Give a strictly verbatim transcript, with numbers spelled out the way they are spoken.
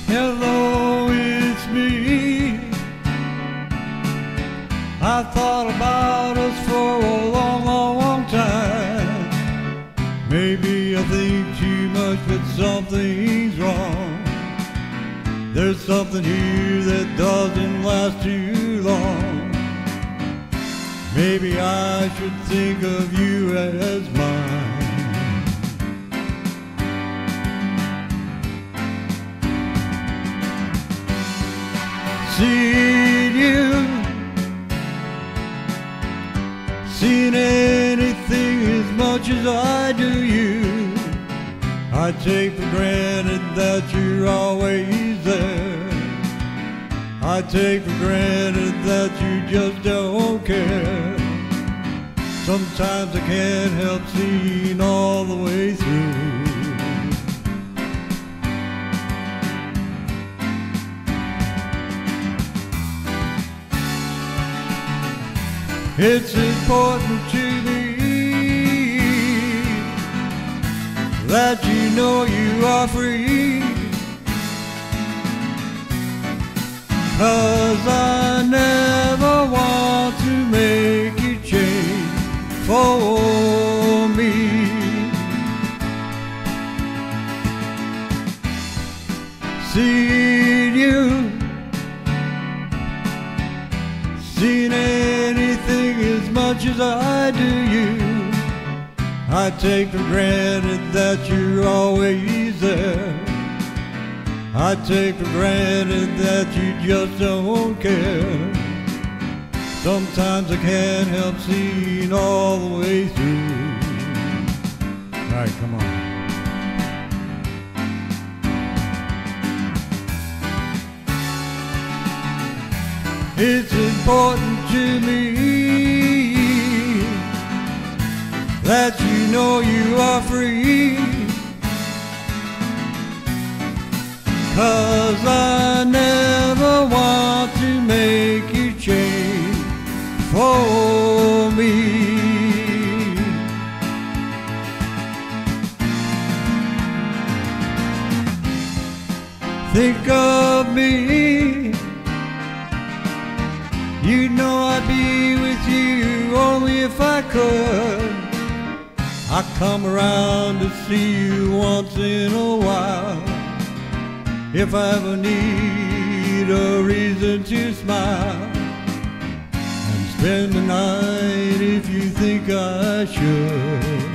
Hello, it's me. I thought about us for a long, long, long time. Maybe I think too much, but something's wrong. There's something here that doesn't last too long. Maybe I should think of you as mine. Seeing you, seeing anything as much as I do you, I take for granted that you're always there. I take for granted that you just don't care. Sometimes I can't help seeing all the way through. It's important to me that you know you are free, 'cause I never want to make you change for me. Seeing you, seeing anything as much as I do you, I take for granted that you're always there. I take for granted that you just don't care. Sometimes I can't help seeing all the way through. All right, come on. It's important to me that you know you are free, 'cause I never want to make you change for me. Think of me, you know I'd be with you only if I could. I come around to see you once in a while, if I ever need a reason to smile, and spend the night if you think I should.